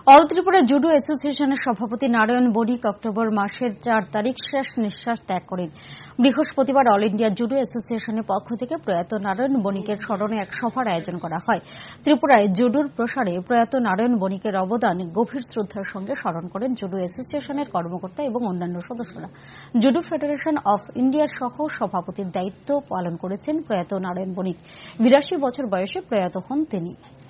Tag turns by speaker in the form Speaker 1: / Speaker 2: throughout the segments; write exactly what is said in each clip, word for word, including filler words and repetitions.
Speaker 1: All Tripura judo অ্যাসোসিয়েশনের সভাপতি নারায়ণ বণিক October মাসের চার তারিখ শেষ নিঃশ্বাস ত্যাগ করেন। বৃহস্পতিবার অল ইন্ডিয়া জুডো অ্যাসোসিয়েশনের পক্ষ থেকে প্রয়াত নারায়ণ বণিকের স্মরণে এক সভার আয়োজন করা হয়। ত্রিপুরায় জুডোর প্রসারে প্রয়াত নারায়ণ বণিকের অবদান গভীর শ্রদ্ধার সঙ্গে স্মরণ করেন জুডো অ্যাসোসিয়েশনের কর্মকর্তা এবং অন্যান্য সদস্যরা। জুডো ফেডারেশন অফ ইন্ডিয়ার সহ সভাপতির দায়িত্ব পালন করেছেন প্রয়াত নারায়ণ বণিক। বিরাশি বছর বয়সে প্রয়াত হন তিনি।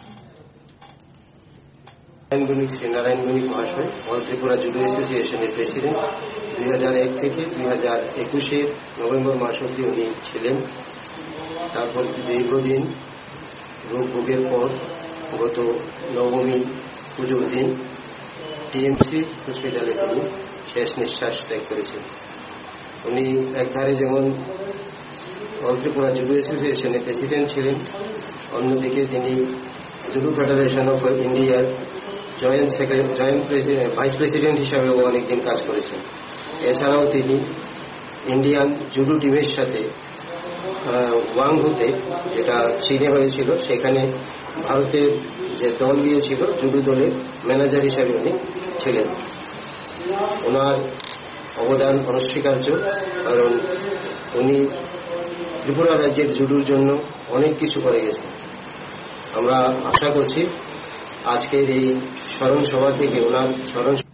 Speaker 2: শ্রী নারায়ণ বণিক মহাশয় অল ত্রিপুরা জুডো অ্যাসোসিয়েশনের প্রেসিডেন্ট দুই হাজার এক থেকে দুই হাজার একুশে নভেম্বর মাস অব্দি উনি ছিলেন। তারপর দীর্ঘদিন রোগ ভোগের পর গত নবমী পুজোর দিন টিএমসি হসপিটালে তিনি শেষ নিঃশ্বাস ত্যাগ করেছেন। উনি একধারে যেমন অল ত্রিপুরা জুডো অ্যাসোসিয়েশনের প্রেসিডেন্ট ছিলেন, অন্যদিকে তিনি জুডো ফেডারেশন অফ ইন্ডিয়ার joint secretary joint vice president হিসাবেও অনেকদিন কাজ করেছেন। এছাড়াও তিনি ইন্ডিয়ান জুডো টিমের সাথে ওয়াংহুতে, যেটা চীনে হয়েছিল, সেখানে ভারতের যে দল গিয়েছিল জুডো দলের ম্যানেজার হিসাবে উনি ছিলেন। ওনার অবদান অনস্বীকার্য, কারণ উনি ত্রিপুরা রাজ্যের জুডোর জন্য অনেক কিছু করে গেছেন। আমরা আশা করছি আজকের এই স্মরণ সভা থেকে ওনার স্মরণ